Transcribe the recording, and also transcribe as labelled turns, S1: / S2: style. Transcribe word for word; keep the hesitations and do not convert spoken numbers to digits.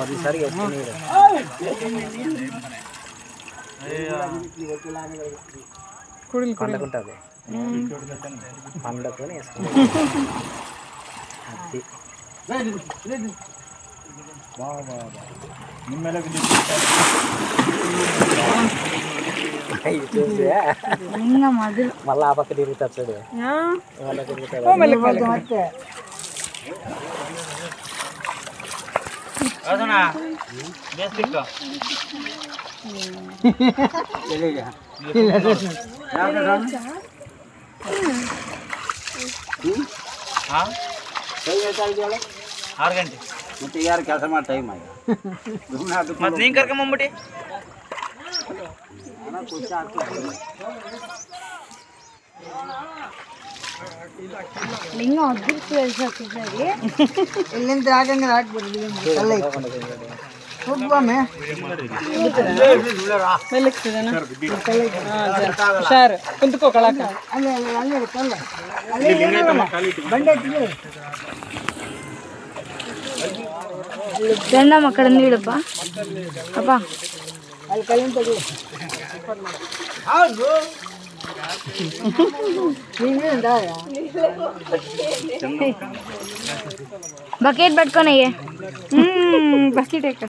S1: పది సార్లు ఎత్తుకుని పండుకుంటుంది పండుకొని వేసుకుంటుంది మళ్ళీ ఆ పక్క తిరుగుతారు చూడు మళ్ళీ తిరుగుతారు
S2: ಆರು ಗಂಟೆ
S1: ಮತ್ತೆ ಯಾರು ಕೆಲಸ ಮಾಡಿ ಟೈಮ್ ಆಗಿ
S2: ಮತ್ತೆ ನೀನು ಕರ್ಕೊಂಬಂದ್ಬಿಟ್ಟು
S3: ಲಿಂಗ ಇಲ್ಲಿಂದ ಹಾಕಂಗೆ ಹಾಕ್ಬಿಡ್ರಿ ಹೋಗುವಮ್ಮೆ
S4: ಹುಷಾರು ಕುಂತ್ಕೋ ಕಳಕ
S3: ಅಲ್ಲೇ ಅಲ್ಲೇ ಕಲ್ಲ ಬಂಡೆ
S5: ಜಂಡಮ್ಮ ಕಡೆ ನೀಡಪ್ಪ ಅಪ್ಪ
S3: ಅಲ್ಲಿ ಕಲ್ಲಿಂದ ತೆಗಿ
S5: ಬಕೆಟ್ ಪಟ್ಕೊನಯ್ಯ
S4: ಹ್ಮ್ ಬಕೆಟ್